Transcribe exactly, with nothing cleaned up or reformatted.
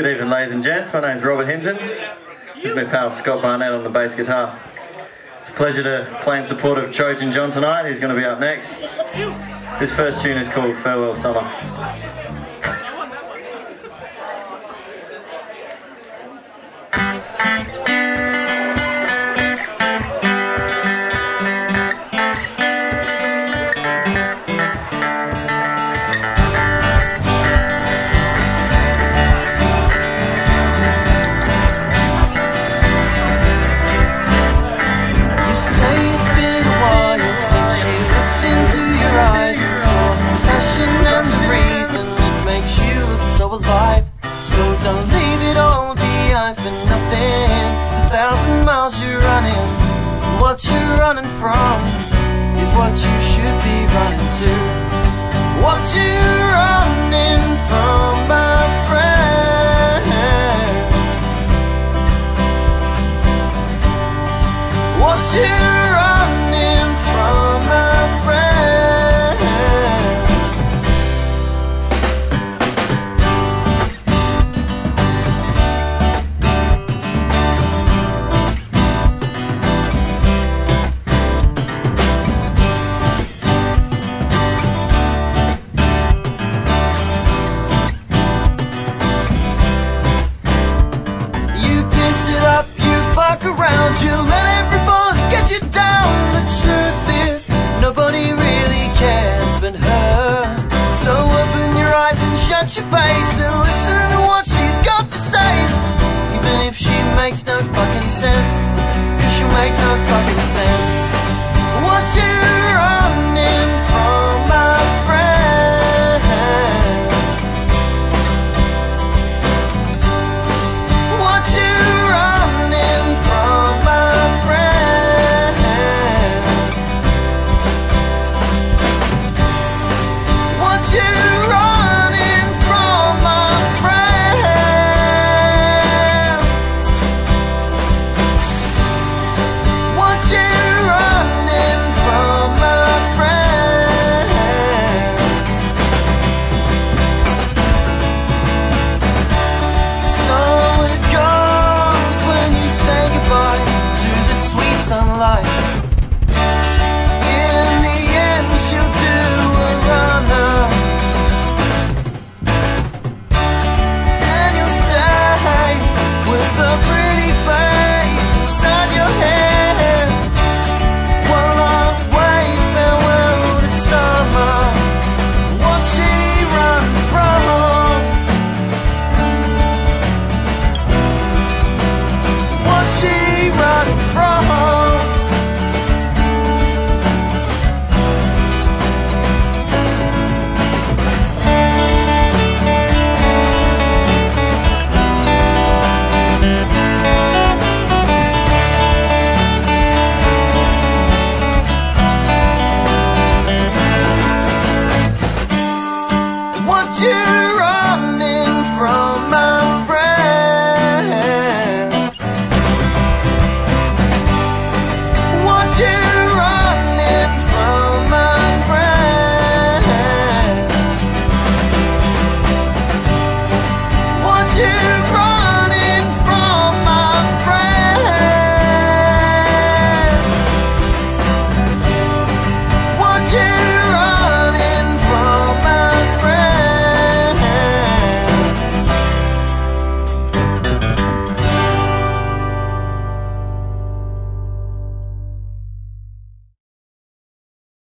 Good evening, ladies and gents. My name's Robert Hinton. This is my pal Scott Barnett on the bass guitar. It's a pleasure to play in support of Trojan John tonight. He's going to be up next. This first tune is called Farewell Summer. Alive, so don't leave it all behind for nothing. A thousand miles you're running, and what you're running from is what you should be running to. What you